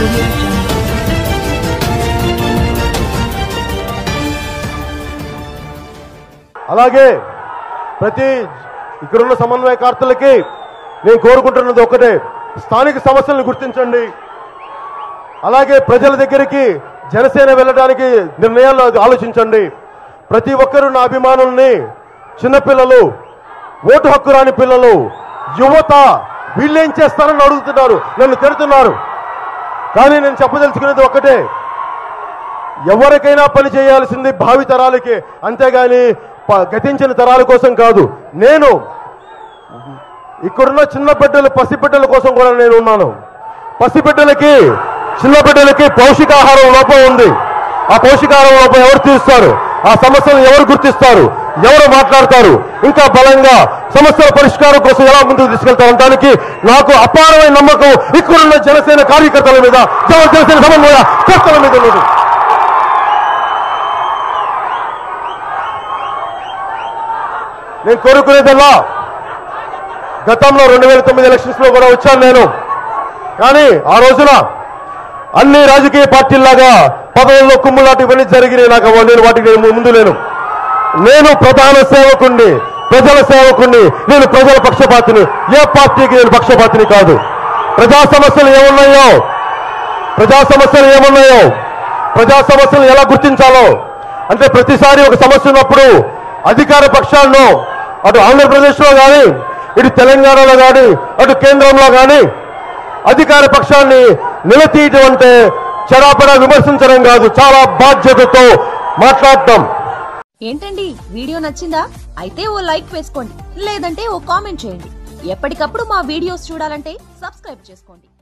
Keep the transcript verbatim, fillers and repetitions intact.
అలాగే ప్రతి ఇక్కడున్న సమన్వయకర్తలకి నేను కోరుకుంటున్నది ఒకటే, స్థానిక సమస్యలను గుర్తించండి. అలాగే ప్రజల దగ్గరికి జనసేన వెళ్ళడానికి నిర్ణయాలు ఆలోచించండి. ప్రతి ఒక్కరూ నా అభిమానుల్ని, చిన్నపిల్లలు, ఓటు హక్కు రాని పిల్లలు, యువత వీళ్ళేం చేస్తారని అడుగుతున్నారు, నన్ను తిడుతున్నారు. కానీ నేను చెప్పదలుచుకునేది ఒకటే, ఎవరికైనా పని చేయాల్సింది భావి తరాలకి, అంతేగాని గతించిన తరాల కోసం కాదు. నేను ఇక్కడున్న చిన్న బిడ్డలు, పసిబిడ్డల కోసం కూడా నేను ఉన్నాను. పసిబిడ్డలకి, చిన్న బిడ్డలకి పౌష్టికాహారం లోపం ఉంది. ఆ పౌష్టికాహారం లోపం ఎవరు తీరుస్తారు? ఆ సమస్యలు ఎవరు గుర్తిస్తారు? ఎవరు మాట్లాడతారు? ఇంకా బలంగా సమస్యల పరిష్కారం కోసం ఎలా ముందుకు తీసుకెళ్తారు దానికి నాకు అపారమైన నమ్మకం ఇక్కడున్న జనసేన కార్యకర్తల మీద, జనసేన సమన్వయ కర్తల మీద ఉన్నది. నేను కోరుకునేదల్లా, గతంలో రెండు వేల తొమ్మిది ఎలక్షన్స్ లో కూడా వచ్చాను నేను. కానీ ఆ రోజున అన్ని రాజకీయ పార్టీల్లాగా పదవుల్లో కుమ్ములాంటి ఇవన్నీ జరిగినాయి. నాకు నేను వాటికి నేను ముందు లేను. నేను ప్రధాన సేవకుణ్ణి, ప్రజల సేవకుణ్ణి, నేను ప్రజల పక్షపాతిని. ఏ పార్టీకి నేను పక్షపాతిని కాదు. ప్రజా సమస్యలు ఏమున్నాయో ప్రజా సమస్యలు ఏమున్నాయో ప్రజా సమస్యలు ఎలా గుర్తించాలో అంటే, ప్రతిసారి ఒక సమస్య ఉన్నప్పుడు అధికార పక్షాలను అటు ఆంధ్రప్రదేశ్లో కానీ, ఇటు తెలంగాణలో కానీ, అటు కేంద్రంలో కానీ అధికార పక్షాన్ని నిలతీయటం అంటే చెడాపడా విమర్శించడం కాదు, చాలా బాధ్యతతో మాట్లాడటం. ఏంటండి, వీడియో నచ్చిందా? అయితే ఓ లైక్ వేసుకోండి, లేదంటే ఓ కామెంట్ చేయండి. ఎప్పటికప్పుడు మా వీడియోస్ చూడాలంటే సబ్స్క్రైబ్ చేసుకోండి.